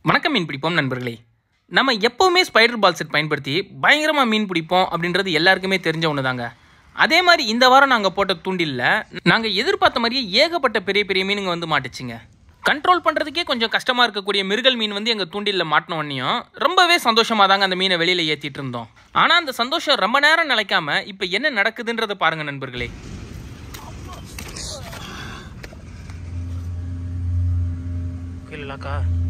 வணக்கம் மீன் பிடிப்போம் நண்பர்களே. நம்ம எப்போவுமே ஸ்பைடர் பால் செட் பயன்படுத்தி பயங்கரமாக மீன் பிடிப்போம் அப்படின்றது எல்லாருக்குமே தெரிஞ்ச ஒன்று தாங்க. அதே மாதிரி இந்த வாரம் நாங்கள் போட்ட தூண்டிலில் நாங்கள் எதிர்பார்த்த மாதிரியே ஏகப்பட்ட பெரிய பெரிய மீனுங்க வந்து மாட்டுச்சுங்க. கண்ட்ரோல் பண்ணுறதுக்கே கொஞ்சம் கஷ்டமாக இருக்கக்கூடிய மிருகல் மீன் வந்து எங்கள் தூண்டிலில் மாட்டினோன்னையும் ரொம்பவே சந்தோஷமாக தாங்க அந்த மீனை வெளியில் ஏற்றிட்டு இருந்தோம். ஆனால் அந்த சந்தோஷம் ரொம்ப நேரம் நிலைக்காம இப்போ என்ன நடக்குதுன்றதை பாருங்கள் நண்பர்களே. இல்லைக்கா